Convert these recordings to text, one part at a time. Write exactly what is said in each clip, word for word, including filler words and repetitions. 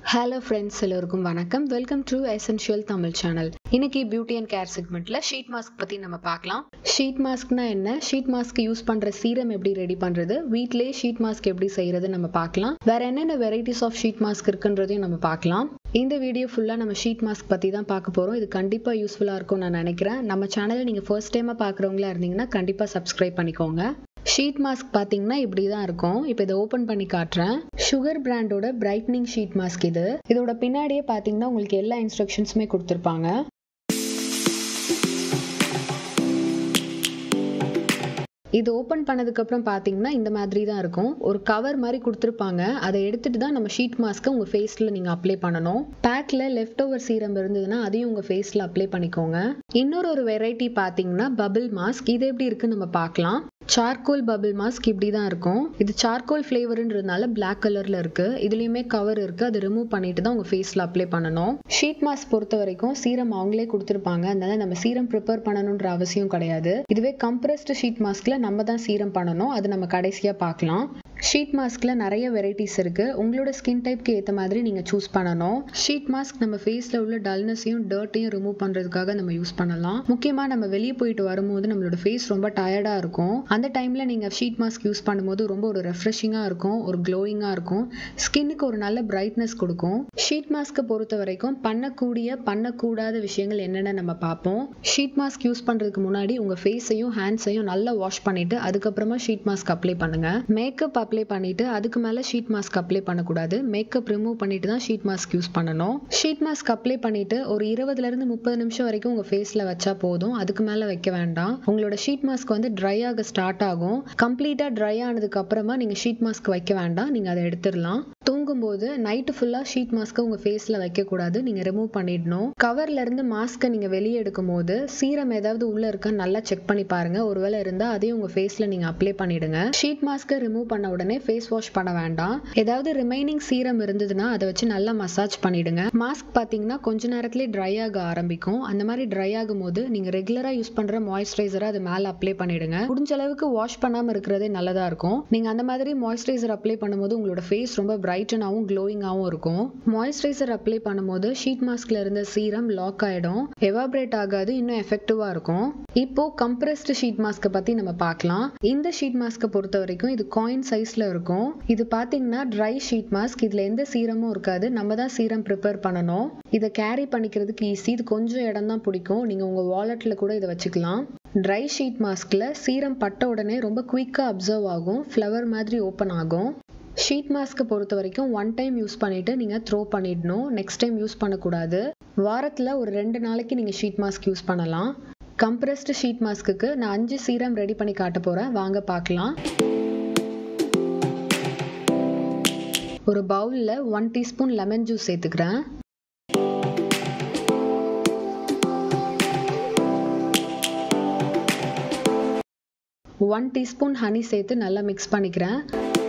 Hello friends, எல்லாருக்கும் வணக்கம். Welcome to Essential Tamil Channel. இன்னைக்கு பியூட்டி அண்ட் கேர் செக்மெண்ட்ல ஷீட் மாஸ்க் பத்தி நம்ம பார்க்கலாம். ஷீட் மாஸ்க்னா என்ன? ஷீட் மாஸ்க் யூஸ் பண்ற சீரம் எப்படி ரெடி பண்றது? வீட்லயே ஷீட் மாஸ்க் எப்படி செய்யறது நம்ம பார்க்கலாம். வேற என்னென்ன வெரைட்டிஸ் ஆஃப் ஷீட் மாஸ்க் இருக்குன்றதையும் நம்ம பார்க்கலாம். இந்த வீடியோ ஃபுல்லா நம்ம ஷீட் மாஸ்க் பத்தி தான் பார்க்க போறோம். இது கண்டிப்பா யூஸ்ஃபுல்லா இருக்கும் நான் நினைக்கிறேன். நம்ம சேனலை நீங்க ஃபர்ஸ்ட் டைமா பார்க்குறவங்களா இருந்தீங்கன்னா கண்டிப்பா சப்ஸ்கிரைப் பண்ணிக்கோங்க. ஷீட் மாஸ்க் பார்த்தீங்கன்னா இப்படி தான் இருக்கும். இப்போ இதை ஓப்பன் பண்ணி காட்டுறேன். சுகர் பிராண்டோட பிரைட்னிங் ஷீட் மாஸ்க் இது. இதோட பின்னாடியே பார்த்தீங்கன்னா உங்களுக்கு எல்லா இன்ஸ்ட்ரக்ஷன்ஸுமே கொடுத்துருப்பாங்க. இது ஓப்பன் பண்ணதுக்கப்புறம் பார்த்தீங்கன்னா இந்த மாதிரி தான் இருக்கும். ஒரு கவர் மாதிரி கொடுத்துருப்பாங்க. அதை எடுத்துட்டு தான் நம்ம ஷீட் மாஸ்க்கை உங்கள் ஃபேஸில் நீங்கள் அப்ளை பண்ணணும். பேக்கில் லெஃப்ட் ஓவர் சீரம் இருந்ததுன்னா அதையும் உங்கள் ஃபேஸில் அப்ளை பண்ணிக்கோங்க. இன்னொரு ஒரு வெரைட்டி பார்த்தீங்கன்னா பபிள் மாஸ்க். இது எப்படி இருக்குன்னு நம்ம பார்க்கலாம். சார்கோல் பபிள் மாஸ்க் இப்படி தான் இருக்கும். இது சார்கோல் ஃப்ளேவர்ன்றதுனால பிளாக் கலர்ல இருக்கு. இதுலயுமே கவர் இருக்கு. அதை ரிமூவ் பண்ணிட்டு தான் உங்க ஃபேஸ்ல அப்ளை பண்ணணும். ஷீட் மாஸ்க் பொறுத்த வரைக்கும் சீரம் அவங்களே கொடுத்துருப்பாங்க. அதனால நம்ம சீரம் ப்ரிப்பேர் பண்ணணும்ன்ற அவசியம் கிடையாது. இதுவே கம்ப்ரஸ்டு ஷீட் மாஸ்க்ல நம்ம தான் சீரம் பண்ணணும். அது நம்ம கடைசியா பார்க்கலாம். ஷீட் மாஸ்க்ல நிறைய வெரைட்டிஸ் இருக்கு. உங்களோட ஸ்கின் டைப்க்கு ஏற்ற மாதிரி நீங்க சூஸ் பண்ணணும். ஷீட் மாஸ்க் நம்ம ஃபேஸ்ல உள்ள டல்னஸையும் டர்ட்டையும் ரிமூவ் பண்றதுக்காக நம்ம யூஸ் பண்ணலாம். முக்கியமா நம்ம வெளியே போயிட்டு வரும்போது நம்மளோட ஃபேஸ் ரொம்ப டயர்டா இருக்கும். அந்த டைம்ல நீங்க ஷீட் மாஸ்க் யூஸ் பண்ணும்போது ரொம்ப ஒரு ரெஃப்ரெஷிங்கா இருக்கும், ஒரு க்ளோயிங்கா இருக்கும், ஸ்கின்னுக்கு ஒரு நல்ல பிரைட்னஸ் கொடுக்கும். ஷீட் மாஸ்க்கை பொறுத்த வரைக்கும் பண்ணக்கூடிய பண்ணக்கூடாத விஷயங்கள் என்னென்ன நம்ம பார்ப்போம். ஷீட் மாஸ்க் யூஸ் பண்றதுக்கு முன்னாடி உங்க ஃபேஸையும் ஹேண்ட்ஸையும் நல்லா வாஷ் பண்ணிட்டு அதுக்கப்புறமா ஷீட் மாஸ்க் அப்ளை பண்ணுங்க. மேக்கப் அப்ளை பண்ணிட்டு அதுக்கு மேல ஷீட் மாஸ்க் அப்ளை பண்ணக்கூடாது. மேக்கப் ரிமூவ் பண்ணிட்டு தான் ஷீட் மாஸ்க் யூஸ் பண்ணணும். ஷீட் மாஸ்க் அப்ளை பண்ணிட்டு ஒரு இருபதுல இருந்து முப்பது நிமிஷம் வரைக்கும் உங்க ஃபேஸ்ல வச்சா போதும். அதுக்கு மேல வைக்க வேண்டாம். உங்களோட ஷீட் மாஸ்க் வந்து ட்ரை ஆக ஸ்டார்ட் ஆகும். கம்ப்ளீட்டா ட்ரை ஆனதுக்கு அப்புறமா நீங்க ஷீட் மாஸ்க் வைக்க வேண்டாம். நீங்க அதை எடுத்துடலாம். தூங்கும்போது நைட்டு ஃபுல்லா ஷீட் மாஸ்க்கை உங்க ஃபேஸ்ல வைக்க கூடாது. நீங்க ரிமூவ் பண்ணிடணும். கவர்ல இருந்து மாஸ்க்கை நீங்க வெளியே எடுக்கும் போது சீரம் ஏதாவது உள்ள இருக்கான்னு நல்லா செக் பண்ணி பாருங்க. ஒருவேளை இருந்தா அதையும் உங்க ஃபேஸ்ல நீங்க அப்ளை பண்ணிடுங்க. ஷீட் மாஸ்க்கை ரிமூவ் பண்ண உடனே ஃபேஸ் வாஷ் பண்ண வேண்டாம். ஏதாவது ரிமைனிங் சீரம் இருந்ததுன்னா அதை வச்சு நல்லா மசாஜ் பண்ணிடுங்க. மாஸ்க் பாத்தீங்கன்னா கொஞ்ச நேரத்திலே ட்ரை ஆக ஆரம்பிக்கும். அந்த மாதிரி ட்ரை ஆகும் போது நீங்க ரெகுலரா யூஸ் பண்ற மாய்ஸ்சரைசரை அது மேல அப்ளை பண்ணிடுங்க. முடிஞ்ச அளவுக்கு வாஷ் பண்ணாம இருக்கிறதே நல்லதா இருக்கும். நீங்க அந்த மாதிரி மாய்ஸ்சரைசர் அப்ளை பண்ணும்போது உங்களோட ஃபேஸ் ரொம்ப பிரைட்டனாவும் க்ளோயிங்காவும் இருக்கும். மாய்ஸ்சரைசர் அப்ளை பண்ணும்போது ஷீட் மாஸ்க்ல இருந்த சீரம் லாக் ஆயிடும், எவாபரேட் ஆகாது, இன்னும் எஃபெக்டிவா இருக்கும். இப்போ கம்ப்ரஸ்டு ஷீட் மாஸ்க்கை பத்தி நம்ம பார்க்கலாம். இந்த ஷீட் மாஸ்க்கை பொறுத்த வரைக்கும் இது காயின் சைஸ்ல இருக்கும். இது பாத்தீங்கன்னா ட்ரை ஷீட் மாஸ்க். இதுல எந்த சீரமும் இருக்காது. நம்ம தான் சீரம் ப்ரிப்பேர் பண்ணணும். இதை கேரி பண்ணிக்கிறதுக்கு ஈஸி. இது கொஞ்சம் இடம் தான் பிடிக்கும். நீங்க உங்க வாலெட்ல கூட இதை வச்சுக்கலாம். ட்ரை ஷீட் மாஸ்க்ல சீரம் பட்ட உடனே ரொம்ப குயிக்கா அப்சர்வ் ஆகும், ஃப்ளவர் மாதிரி ஓப்பன் ஆகும். ஷீட் மாஸ்க்கை பொறுத்த வரைக்கும் ஒன் டைம் யூஸ் பண்ணிட்டு நீங்க த்ரோ பண்ணிடணும். நெக்ஸ்ட் டைம் யூஸ் பண்ணக்கூடாது. வாரத்துல ஒரு ரெண்டு நாளைக்கு நீங்க ஷீட் மாஸ்க் யூஸ் பண்ணலாம். கம்ப்ரஸ்டு ஷீட் மாஸ்க்கு நான் அஞ்சு சீரம் ரெடி பண்ணி காட்ட போறேன். வாங்க பார்க்கலாம். ஒரு பவுல்ல ஒன் டீஸ்பூன் லெமன் ஜூஸ் சேர்த்துக்கிறேன். ஒன் டீஸ்பூன் ஹனி சேர்த்து நல்லா மிக்ஸ் பண்ணிக்கிறேன்.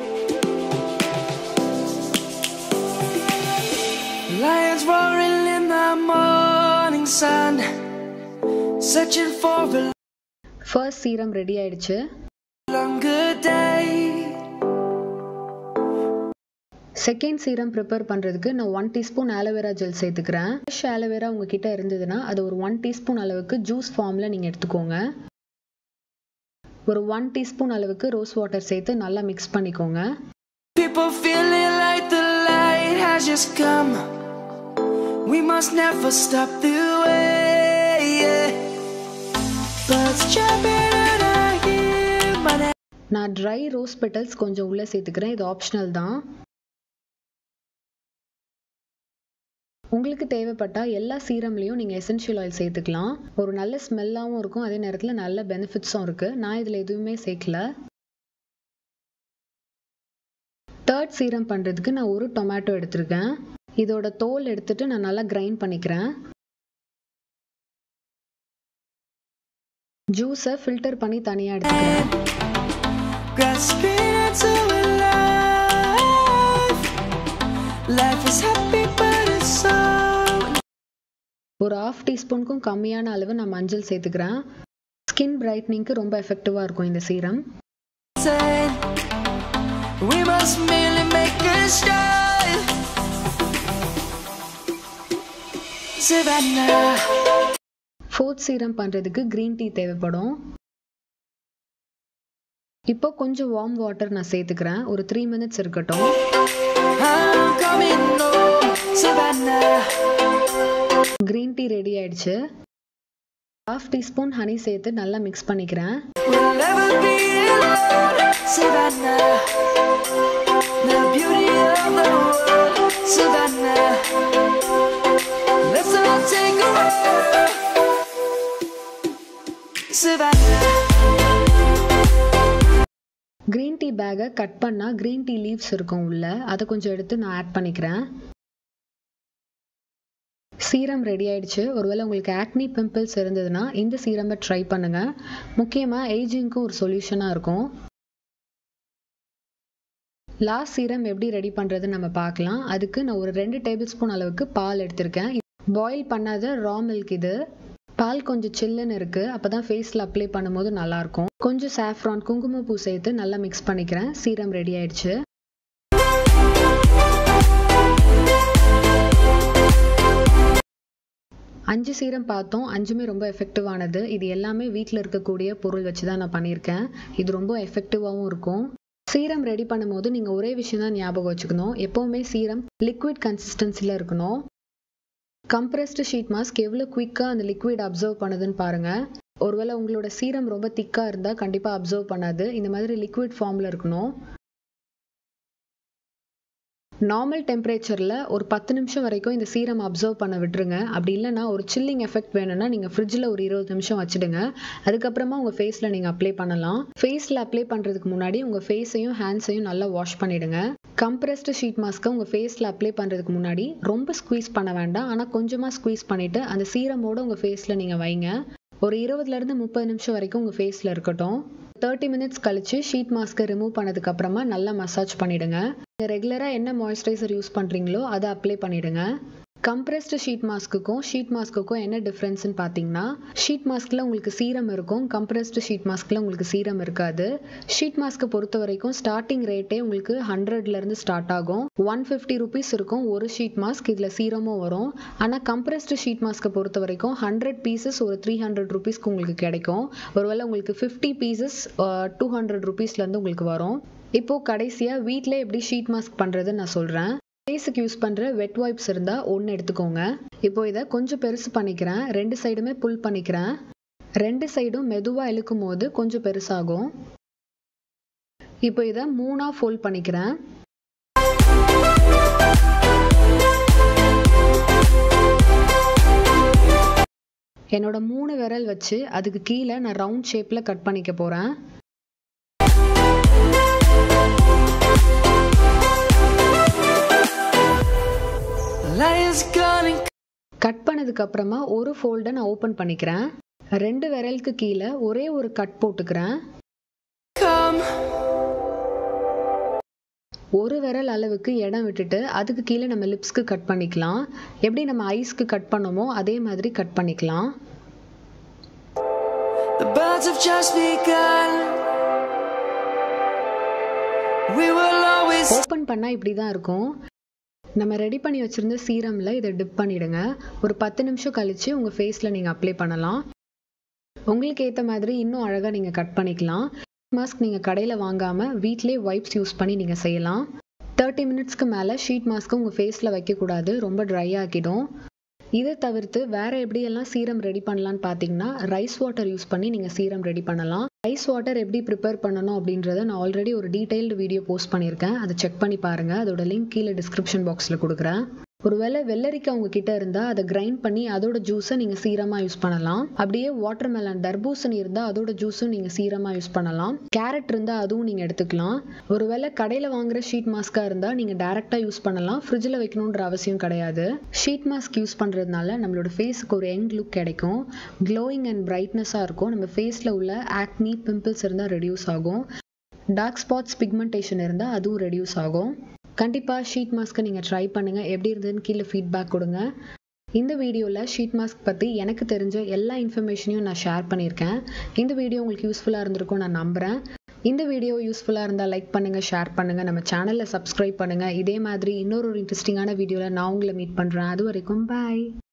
Lions roaring in the morning sun, searching for a first serum ready ஆயிடுச்சு. Longer day. Second serum prepare பண்ணுறதுக்கு நான் ஒன் டீஸ்பூன் ஆலோவேரா ஜெல் சேர்த்துக்கிறேன். ஃப்ரெஷ் ஆலோவேரா உங்ககிட்ட இருந்ததுன்னா அது ஒரு ஒன் டீஸ்பூன் அளவுக்கு ஜூஸ் ஃபார்மில் நீங்கள் எடுத்துக்கோங்க. ஒரு ஒன் டீஸ்பூன் அளவுக்கு ரோஸ் வாட்டர் சேர்த்து நல்லா மிக்ஸ் பண்ணிக்கோங்க. People feeling like the light has just come. We must never stop the way. Birds chirping and I hear my name. நான் ட்ரை ரோஸ் பெட்டல்ஸ் கொஞ்சம் உள்ள சேர்த்துக்கிறேன். இது ஆப்ஷனல் தான். உங்களுக்கு தேவைப்பட்டா எல்லா சீரம்லையும் நீங்கள் எசென்ஷியல் ஆயில் சேர்த்துக்கலாம். ஒரு நல்ல ஸ்மெல்லாகவும் இருக்கும், அதே நேரத்தில் நல்ல பெனிஃபிட்ஸும் இருக்குது. நான் இதில் எதுவுமே சேர்க்கல. தேர்ட் சீரம் பண்ணுறதுக்கு நான் ஒரு டொமேட்டோ எடுத்திருக்கேன். இதோட தோல் எடுத்துட்டு நான் நல்லா கிரைண்ட் பண்ணிக்கிறேன். ஜூஸை ஃபில்டர் பண்ணி தனியாக எடுத்துக்கிறேன். ஒரு ஹாஃப் டீஸ்பூனுக்கும் கம்மியான அளவு நான் மஞ்சள் சேர்த்துக்கிறேன். ஸ்கின் பிரைட்னிங்க்கு ரொம்ப எஃபெக்டிவாக இருக்கும் இந்த சீரம். We must merely make a start. Savannah. Fourth serum பண்ணுறதுக்கு க்ரீன் டீ தேவைப்படும். இப்போ கொஞ்சம் வார்ம் வாட்டர் நான் சேர்த்துக்கிறேன். ஒரு த்ரீ மினிட்ஸ் இருக்கட்டும். க்ரீன் டீ ரெடி ஆயிடுச்சு. ஹாஃப் டீஸ்பூன் ஹனி சேர்த்து நல்லா மிக்ஸ் பண்ணிக்கிறேன். க்ரீன் டீ பேக்கை கட் பண்ணால் க்ரீன் டீ லீவ்ஸ் இருக்கும் உள்ள, அதை கொஞ்சம் எடுத்து நான் ஆட் பண்ணிக்கிறேன். சீரம் ரெடி ஆயிடுச்சு. ஒருவேளை உங்களுக்கு ஆக்னி பிம்பிள்ஸ் இருந்ததுன்னா இந்த சீரமை ட்ரை பண்ணுங்க. முக்கியமாக ஏஜிங்க்கும் ஒரு சொல்யூஷனாக இருக்கும். லாஸ்ட் சீரம் எப்படி ரெடி பண்ணுறதுன்னு நம்ம பார்க்கலாம். அதுக்கு நான் ஒரு ரெண்டு டேபிள் ஸ்பூன் அளவுக்கு பால் எடுத்திருக்கேன். பாயில் பண்ணாத ரா மில்க் இது. பால் கொஞ்சம் சில்லுன்னு இருக்குது, அப்போ தான் ஃபேஸில் அப்ளை பண்ணும்போது நல்லாயிருக்கும். கொஞ்சம் சாஃப்ரான் குங்குமப்பூ சேர்த்து நல்லா மிக்ஸ் பண்ணிக்கிறேன். சீரம் ரெடி ஆயிடுச்சு. அஞ்சு சீரம் பார்த்தோம். அஞ்சுமே ரொம்ப எஃபெக்டிவானது. இது எல்லாமே வீட்டில் இருக்கக்கூடிய பொருள் வச்சு தான் நான் பண்ணியிருக்கேன். இது ரொம்ப எஃபெக்டிவாகவும் இருக்கும். சீரம் ரெடி பண்ணும்போது நீங்கள் ஒரே விஷயம் தான் ஞாபகம் வச்சுக்கணும். எப்போவுமே சீரம் லிக்விட் கன்சிஸ்டன்சியில் இருக்கணும். கம்ப்ரெஸ்டு ஷீட் மாஸ்க் எவ்வளோ குயிக்காக அந்த லிக்விட் அப்சர்வ் பண்ணுதுன்னு பாருங்கள். ஒருவேளை உங்களோட சீரம் ரொம்ப திக்காக இருந்தால் கண்டிப்பாக அப்சர்வ் பண்ணாது. இந்த மாதிரி லிக்விட் ஃபார்மில் இருக்கணும். நார்மல் டெம்பரேச்சரில் ஒரு பத்து நிமிஷம் வரைக்கும் இந்த சீரம் அப்சர்வ் பண்ண விட்டுருங்க. அப்படி இல்லைனா ஒரு சில்லிங் எஃபெக்ட் வேணும்னா நீங்கள் ஃப்ரிட்ஜில் ஒரு இருபது நிமிஷம் வச்சுடுங்க. அதுக்கப்புறமா உங்கள் ஃபேஸில் நீங்கள் அப்ளை பண்ணலாம். ஃபேஸில் அப்ளை பண்ணுறதுக்கு முன்னாடி உங்கள் ஃபேஸையும் ஹேண்ட்ஸையும் நல்லா வாஷ் பண்ணிவிடுங்க. கம்ப்ரெஸ்டு ஷீட் மாஸ்க்கை உங்கள் ஃபேஸில் அப்ளை பண்ணுறதுக்கு முன்னாடி ரொம்ப ஸ்குவீஸ் பண்ண வேண்டாம். ஆனால் கொஞ்சமாக ஸ்குவீஸ் பண்ணிவிட்டு அந்த சீரமோடு உங்கள் ஃபேஸில் நீங்கள் வைங்க. ஒரு இருபதுலேருந்து முப்பது நிமிஷம் வரைக்கும் உங்கள் ஃபேஸில் இருக்கட்டும். தேர்ட்டி மினிட்ஸ் கழிச்சு ஷீட் மாஸ்க்கை ரிமூவ் பண்ணதுக்கு அப்புறமா நல்லா மசாஜ் பண்ணிடுங்க. ரெகுலராக என்ன மாய்ஸ்சரைசர் யூஸ் பண்ணுறீங்களோ அதை அப்ளை பண்ணிடுங்க. கம்ப்ரெஸ்டு ஷீட் மாஸ்க்குக்கும் ஷீட் மாஸ்க்குக்கும் என்ன டிஃப்ரென்ஸ்னு பார்த்தீங்கன்னா, ஷீட் மாஸ்கில் உங்களுக்கு சீரம் இருக்கும், கம்ப்ரெஸ்டு ஷீட் மாஸ்கில் உங்களுக்கு சீரம் இருக்காது. ஷீட் மாஸ்க்கை பொறுத்த வரைக்கும் ஸ்டார்டிங் ரேட்டே உங்களுக்கு ஹண்ட்ரட்லேருந்து ஸ்டார்ட் ஆகும். ஒன் ஃபிஃப்டி ருபீஸ் இருக்கும் ஒரு ஷீட் மாஸ்க். இதில் சீரமும் வரும். ஆனால் கம்ப்ரெஸ்டு ஷீட் மாஸ்க்கை பொறுத்த வரைக்கும் ஹண்ட்ரட் பீசஸ் ஒரு த்ரீ ஹண்ட்ரட் ருபீஸ்க்கு உங்களுக்கு கிடைக்கும். ஒருவேளை உங்களுக்கு ஃபிஃப்டி பீசஸ் டூ ஹண்ட்ரட் ருபீஸ்லேருந்து உங்களுக்கு வரும். இப்போது கடைசியாக வீட்டில் எப்படி ஷீட் மாஸ்க் பண்ணுறதுன்னு நான் சொல்கிறேன். ஃபேஸுக்கு யூஸ் பண்ணுற வெட் வைப்ஸ் இருந்தால் ஒன்று எடுத்துக்கோங்க. இப்போ இதை கொஞ்சம் பெருசு பண்ணிக்கிறேன். ரெண்டு சைடுமே புல் பண்ணிக்கிறேன். ரெண்டு சைடும் மெதுவாக இழுக்கும் போது கொஞ்சம் பெருசாகும். இப்போ இதை மூணாக ஃபோல்ட் பண்ணிக்கிறேன். என்னோட மூணு விரல் வச்சு அதுக்கு கீழே நான் ரவுண்ட் ஷேப்பில் கட் பண்ணிக்க போகிறேன். கட் பண்ணதுக்கு அப்புறமா ஒரு ஃபோல்டை நான் ஓப்பன் பண்ணிக்கிறேன். ரெண்டு விரலுக்கு கீழே ஒரே ஒரு கட் போட்டுக்கிறேன். ஒரு விரல் அளவுக்கு இடம் விட்டுட்டு அதுக்கு கீழே நம்ம லிப்ஸ்க்கு கட் பண்ணிக்கலாம். எப்படி நம்ம ஐஸ்க்கு கட் பண்ணோமோ அதே மாதிரி கட் பண்ணிக்கலாம். ஓப்பன் பண்ணால் இப்படி தான் இருக்கும். நம்ம ரெடி பண்ணி வச்சுருந்த சீரமில் இதை டிப் பண்ணிவிடுங்க. ஒரு பத்து நிமிஷம் கழித்து உங்கள் ஃபேஸில் நீங்கள் அப்ளை பண்ணலாம். உங்களுக்கு ஏற்ற மாதிரி இன்னும் அழகாக நீங்கள் கட் பண்ணிக்கலாம். மாஸ்க் நீங்கள் கடையில் வாங்காமல் வீட்டிலே வைப்ஸ் யூஸ் பண்ணி நீங்கள் செய்யலாம். தேர்ட்டி மினிட்ஸ்க்கு மேலே ஷீட் மாஸ்க்கு உங்கள் ஃபேஸில் வைக்கக்கூடாது, ரொம்ப ட்ரை ஆக்கிடும். இதை தவிர்த்து வேறு எப்படியெல்லாம் சீரம் ரெடி பண்ணலான்னு பார்த்தீங்கன்னா, ரைஸ் வாட்டர் யூஸ் பண்ணி நீங்கள் சீரம் ரெடி பண்ணலாம். ரைஸ் வாட்டர் எப்படி ப்ரிப்பேர் பண்ணணும் அப்படின்றத நான் ஆல்ரெடி ஒரு டீட்டெயில்டு வீடியோ போஸ்ட் பண்ணியிருக்கேன். அதை செக் பண்ணி பாருங்கள். அதோட லிங்க் கீழே டிஸ்கிரிப்ஷன் பாக்ஸில் கொடுக்குறேன். ஒருவேளை வெள்ளரிக்காய் உங்ககிட்ட இருந்தால் அதை கிரைண்ட் பண்ணி அதோட ஜூஸை நீங்கள் சீரமாக யூஸ் பண்ணலாம். அப்படியே வாட்டர் மெலன் தர்பூசணி இருந்தால் அதோட ஜூஸும் நீங்கள் சீரமாக யூஸ் பண்ணலாம். கேரட் இருந்தால் அதுவும் நீங்கள் எடுத்துக்கலாம். ஒருவேளை கடையில் வாங்குற ஷீட் மாஸ்க்காக இருந்தால் நீங்கள் டேரெக்டாக யூஸ் பண்ணலாம். ஃப்ரிட்ஜில் வைக்கணுன்ற அவசியம் கிடையாது. ஷீட் மாஸ்க் யூஸ் பண்ணுறதுனால நம்மளோட ஃபேஸுக்கு ஒரு யங் லுக் கிடைக்கும். க்ளோயிங் அண்ட் பிரைட்னஸாக இருக்கும். நம்ம ஃபேஸில் உள்ள ஆக்னி பிம்பிள்ஸ் இருந்தால் ரெடியூஸ் ஆகும். டார்க் ஸ்பாட்ஸ் பிக்மெண்டேஷன் இருந்தால் அதுவும் ரெடியூஸ் ஆகும். கண்டிப்பாக ஷீட் மாஸ்க்கை நீங்கள் ட்ரை பண்ணுங்கள். எப்படி இருந்ததுன்னு கீழே ஃபீட்பேக் கொடுங்க. இந்த வீடியோவில் ஷீட் மாஸ்க் பற்றி எனக்கு தெரிஞ்ச எல்லா இன்ஃபர்மேஷனையும் நான் ஷேர் பண்ணியிருக்கேன். இந்த வீடியோ உங்களுக்கு யூஸ்ஃபுல்லாக இருந்திருக்கும் நான் நம்புகிறேன். இந்த வீடியோ யூஸ்ஃபுல்லாக இருந்தால் லைக் பண்ணுங்கள், ஷேர் பண்ணுங்கள், நம்ம சேனலில் சப்ஸ்கிரைப் பண்ணுங்கள். இதே மாதிரி இன்னொரு ஒரு இன்ட்ரெஸ்டிங்கான வீடியோவில் நான் உங்களை மீட் பண்ணுறேன். அது வரைக்கும் பாய்.